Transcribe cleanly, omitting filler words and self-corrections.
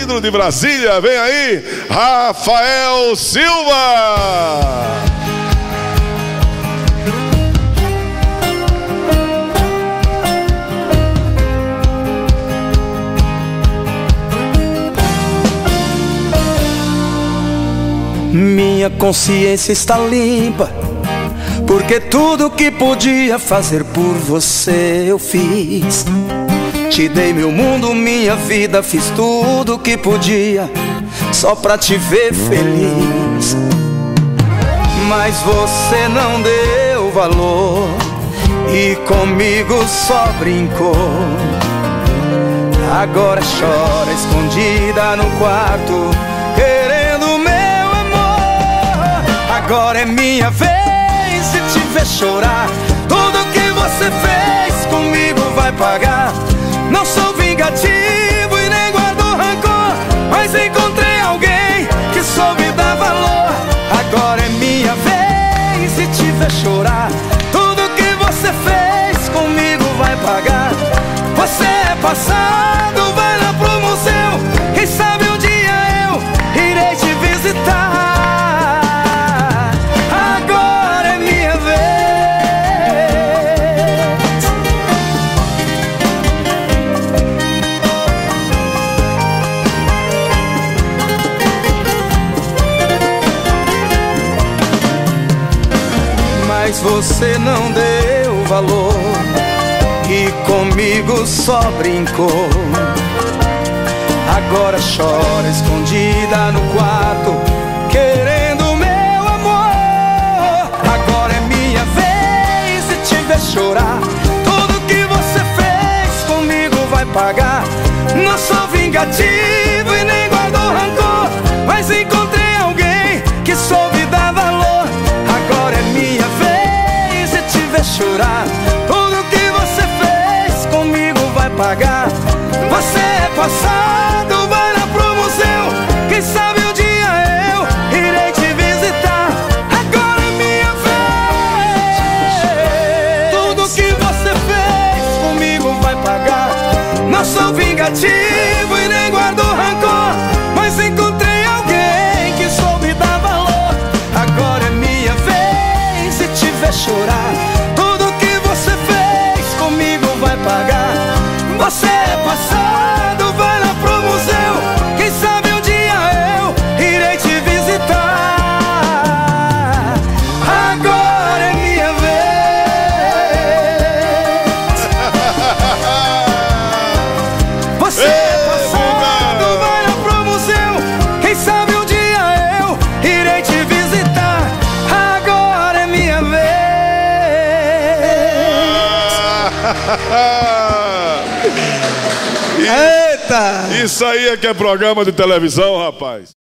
Pedro de Brasília. Vem aí, Rafael Silva. Minha consciência está limpa, porque tudo que podia fazer por você eu fiz. Te dei meu mundo, minha vida, fiz tudo que podia só pra te ver feliz. Mas você não deu valor e comigo só brincou. Agora chora escondida no quarto, querendo meu amor. Agora é minha vez de te ver chorar. Tudo que você fez comigo vai pagar. Não sou vingativo e nem guardo rancor, mas encontrei alguém que soube dar valor. Agora é minha vez de te ver chorar. Tudo que você fez comigo vai pagar. Você é passado, vai lá pro museu. Quem sabe um dia eu irei te visitar. Agora é minha vez. Mas você não deu valor e comigo só brincou. Agora chora escondida no quarto, querendo meu amor. Agora é minha vez de te ver chorar. Tudo que você fez comigo vai pagar. Não sou vingativo e nem guardo rancor, mas encontrei alguém que soube dar valor. Agora é minha vez de te ver chorar. Tudo que você fez comigo vai pagar. Você é passado, vai lá pro museu. Quem sabe um dia eu irei te visitar. Agora é minha vez. Tudo que você fez comigo vai pagar. Não sou vingativo e nem guardo rancor, mas encontrei alguém que soube dar valor. Agora é minha vez de te ver chorar. Tudo que você fez comigo vai pagar. Você é passado, vai lá pro museu. Quem sabe um dia eu irei te visitar. Agora é minha vez. Você é passado, vai lá pro museu. Quem sabe um dia eu irei te visitar. Agora é minha vez. Eita! Isso aí é que é programa de televisão, rapaz.